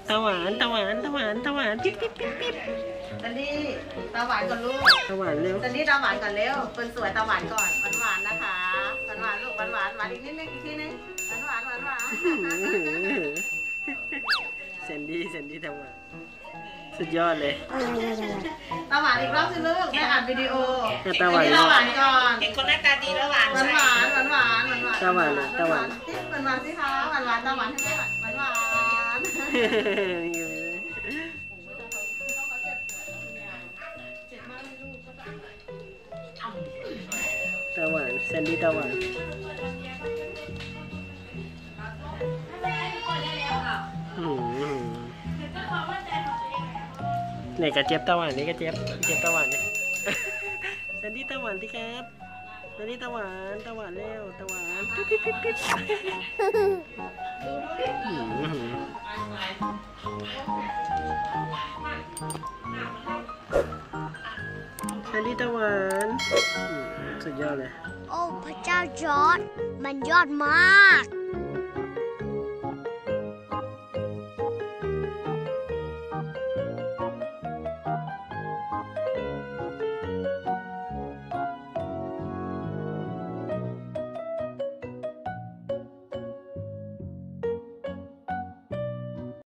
ตาหวานตาหวานตาหวานตาหวานปิ๊บปิ๊บปิ๊บปิ๊บซันดี้ตาหวานก่อนลูกตาหวานเร็วซันดี้ตาหวานก่อนเร็วคนสวยตาหวานก่อนหวานนะคะหวานลูกหวานหวานอีกนิดนึงอีกทีนึงหวานเซนดี้ตาหวานสุดยอดเลยตาหวานอีกรอบสิลูกได้อ่านวิดีโอตาหวานก่อนเห็นคนหน้าตาดีแล้วหวานหวานตาหวานตาหวานสิคะหวานตาหวานให้ได้หวานตาหวานเซนดี้ตาหวานนี่กระเจี๊ยบตาหวานนี่กระเจี๊ยบตาหวานนี่เซนดี้ตาหวานที่ครับเซนดี้ตาหวานเร็วตาหวานปิ๊บเซนดี้ตาหวานสุดยอดเลยโอ้พระเจ้าจอร์จมันยอดมาก